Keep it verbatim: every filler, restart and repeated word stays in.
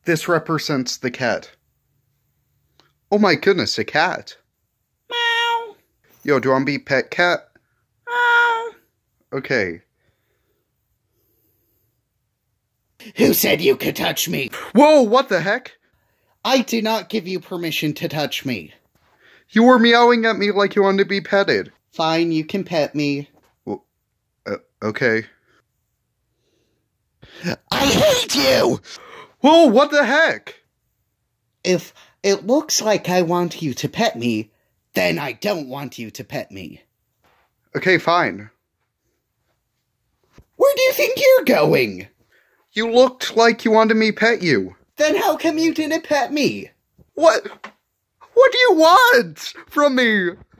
This represents the cat. Oh my goodness, a cat. Meow. Yo, do you want to be pet cat? Meow. Okay. Who said you could touch me? Whoa, what the heck? I do not give you permission to touch me. You were meowing at me like you wanted to be petted. Fine, you can pet me. Well, uh, okay. I hate you! Whoa, what the heck? If it looks like I want you to pet me, then I don't want you to pet me. Okay, fine. Where do you think you're going? You looked like you wanted me to pet you. Then how come you didn't pet me? What? What do you want from me?